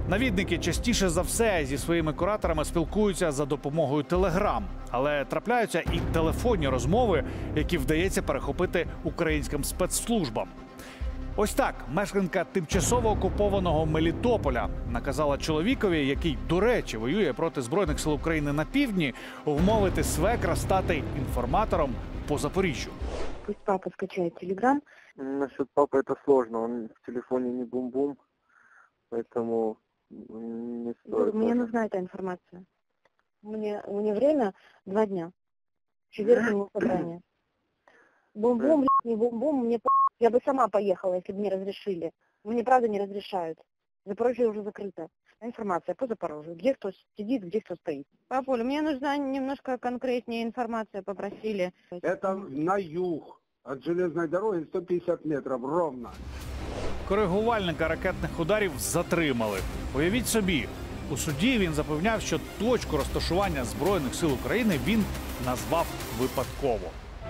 Навідники частіше за все зі своїми кураторами спілкуються за допомогою телеграм, але трапляються і телефонні розмови, які вдається перехопити українським спецслужбам. Ось так мешканка тимчасово окупованого Мелітополя наказала чоловікові, який, до речі, воює проти Збройних сил України на півдні, вмовити свекра стати інформатором по Запоріжжю. Пусть папа скачает телеграм. Насчет папы это сложно, он в телефоне не бум-бум, поэтому не стоит. Мне нужна эта информация. Мне время 2 дня. Четверг у него собрание. Бум-бум, не бум-бум, я бы сама поехала, если бы мне разрешили. Мне правда не разрешают. Запорожье уже закрыто. Информация по Запорожью. Где кто сидит, где кто стоит. Папуль, мне нужна немножко конкретнее информация, попросили. Это на юг. От железной дороги 150 метров ровно. Коригувальника ракетних ударів затримали. Уявіть собі, у суді він запевняв, що точку розташування Збройних сил України він назвав випадково.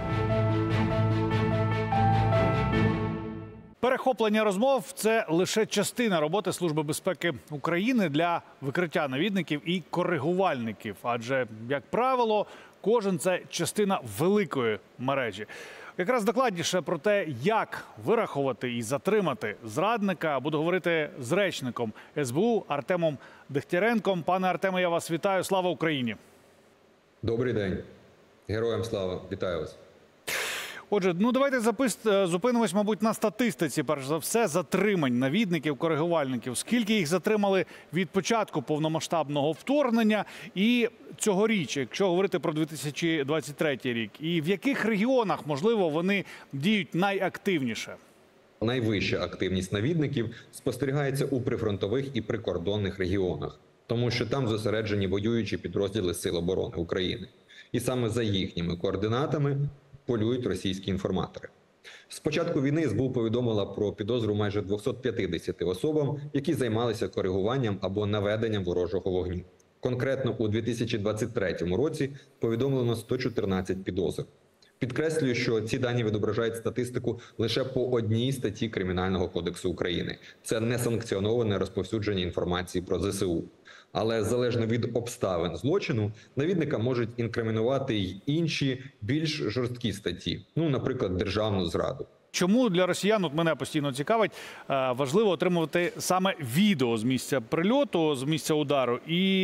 Перехоплення розмов – це лише частина роботи Служби безпеки України для викриття навідників і коригувальників. Адже, як правило, кожен – це частина великої мережі. Якраз докладніше про те, як вирахувати і затримати зрадника, буду говорити з речником СБУ Артемом Дегтяренком. Пане Артеме, я вас вітаю. Слава Україні! Добрий день. Героям слава. Вітаю вас. Отже, давайте зупинимось, мабуть, на статистиці, перш за все, затримань навідників, коригувальників. Скільки їх затримали від початку повномасштабного вторгнення і цьогоріч, якщо говорити про 2023 рік? І в яких регіонах, можливо, вони діють найактивніше? Найвища активність навідників спостерігається у прифронтових і прикордонних регіонах, тому що там зосереджені воюючі підрозділи Сил оборони України. І саме за їхніми координатами полюють російські інформатори. З початку війни СБУ повідомила про підозру майже 250 особам, які займалися коригуванням або наведенням ворожого вогню. Конкретно у 2023 році повідомлено 114 підозр. Підкреслюю, що ці дані відображають статистику лише по одній статті Кримінального кодексу України. Це несанкціоноване розповсюдження інформації про ЗСУ. Але залежно від обставин злочину, навідника можуть інкримінувати й інші, більш жорсткі статті. Наприклад, державну зраду. Чому для росіян, мене постійно цікавить, важливо отримувати саме відео з місця прильоту, з місця удару? І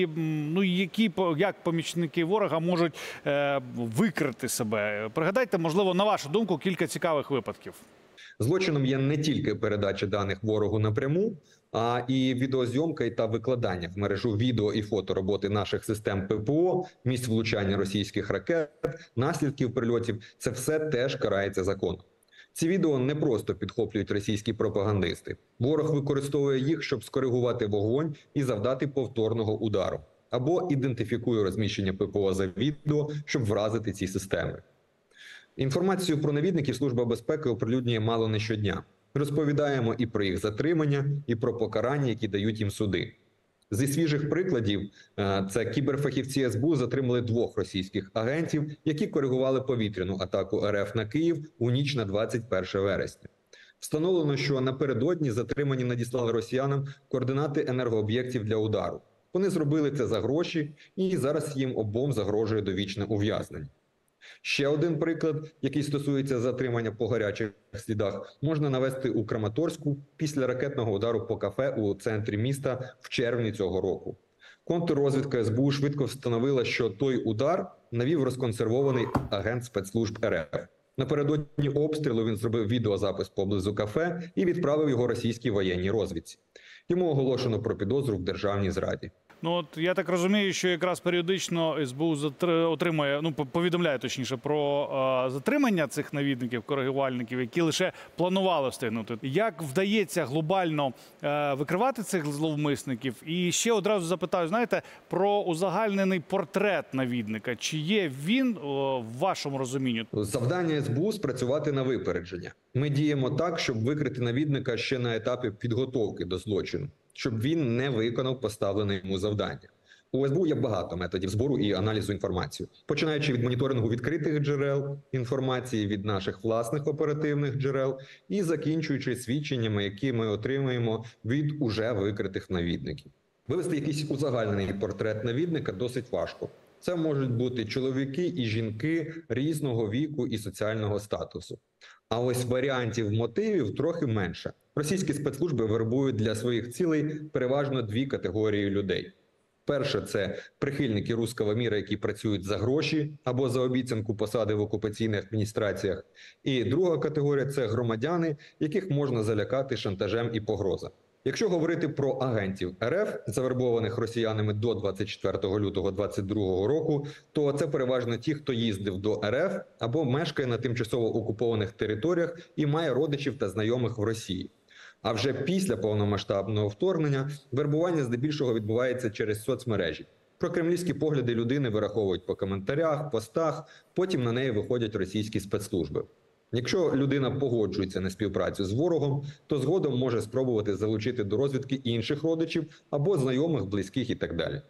як помічники ворога можуть викрити себе? Пригадайте, можливо, на вашу думку, кілька цікавих випадків. Злочином є не тільки передача даних ворогу напряму, а і відеозйомка та викладання в мережу відео і фотороботи наших систем ППО, місць влучання російських ракет, наслідків прильотів – це все теж карається законом. Ці відео не просто підхоплюють російські пропагандисти. Ворог використовує їх, щоб скоригувати вогонь і завдати повторного удару. Або ідентифікує розміщення ППО за відео, щоб вразити ці системи. Інформацію про навідників Служба безпеки оприлюднює мало не щодня. Розповідаємо і про їх затримання, і про покарання, які дають їм суди. Зі свіжих прикладів, це кіберфахівці СБУ затримали 2 російських агентів, які коригували повітряну атаку РФ на Київ у ніч на 21 вересня. Встановлено, що напередодні затримані надіслали росіянам координати енергооб'єктів для удару. Вони зробили це за гроші, і зараз їм обом загрожує довічне ув'язнення. Ще один приклад, який стосується затримання по гарячих слідах, можна навести у Краматорську після ракетного удару по кафе у центрі міста в червні цього року. Контррозвідка СБУ швидко встановила, що той удар навів розконсервований агент спецслужб РФ. Напередодні обстрілу він зробив відеозапис поблизу кафе і відправив його російській воєнній розвідці. Йому оголошено про підозру в державній зраді. Я так розумію, що якраз періодично СБУ отримує, повідомляє точніше про затримання цих навідників, коригувальників, які лише планували встигнути. Як вдається глобально викривати цих зловмисників? І ще одразу запитаю, про узагальнений портрет навідника. Чи є він в вашому розумінні? Завдання СБУ – спрацювати на випередження. Ми діємо так, щоб викрити навідника ще на етапі підготовки до злочину, щоб він не виконав поставлене йому завдання. У СБУ є багато методів збору і аналізу інформації, починаючи від моніторингу відкритих джерел інформації, від наших власних оперативних джерел і закінчуючи свідченнями, які ми отримуємо від уже викритих навідників. Вивести якийсь узагальнений портрет навідника досить важко. Це можуть бути чоловіки і жінки різного віку і соціального статусу. А ось варіантів мотивів трохи менше. Російські спецслужби вербують для своїх цілей переважно дві категорії людей. Перше – це прихильники руського міра, які працюють за гроші або за обіцянку посади в окупаційних адміністраціях. І друга категорія – це громадяни, яких можна залякати шантажем і погрозами. Якщо говорити про агентів РФ, завербованих росіянами до 24 лютого 2022 року, то це переважно ті, хто їздив до РФ або мешкає на тимчасово окупованих територіях і має родичів та знайомих в Росії. А вже після повномасштабного вторгнення вербування здебільшого відбувається через соцмережі. Прокремлівські погляди людини вираховують по коментарях, постах, потім на неї виходять російські спецслужби. Якщо людина погоджується на співпрацю з ворогом, то згодом може спробувати залучити до розвідки інших родичів або знайомих, близьких і так далі.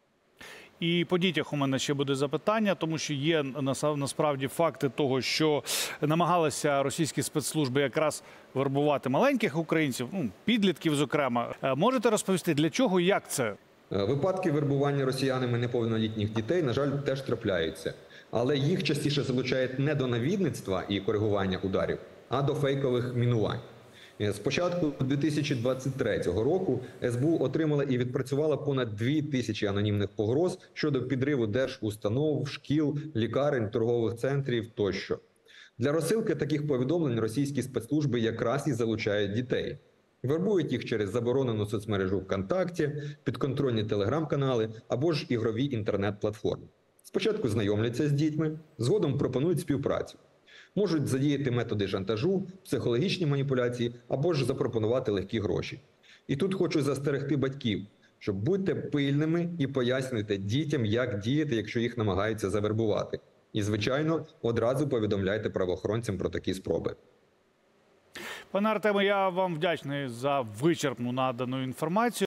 І по дітях у мене ще буде запитання, тому що є насправді факти того, що намагалися російські спецслужби якраз вербувати маленьких українців, підлітків зокрема. Можете розповісти, для чого і як це? Випадки вербування росіянами неповнолітніх дітей, на жаль, теж трапляються. Але їх частіше залучають не до навідництва і коригування ударів, а до фейкових мінувань. З початку 2023 року СБУ отримала і відпрацювала понад 2000 анонімних погроз щодо підриву держустанов, шкіл, лікарень, торгових центрів тощо. Для розсилки таких повідомлень російські спецслужби якраз і залучають дітей. Вербують їх через заборонену соцмережу ВКонтакті, підконтрольні телеграм-канали або ж ігрові інтернет-платформи. Спочатку знайомляться з дітьми, згодом пропонують співпрацю. Можуть задіяти методи шантажу, психологічні маніпуляції або ж запропонувати легкі гроші. І тут хочу застерегти батьків, щоб будьте пильними і пояснюйте дітям, як діяти, якщо їх намагаються завербувати. І, звичайно, одразу повідомляйте правоохоронцям про такі спроби. Пане Артеме, я вам вдячний за вичерпну надану інформацію.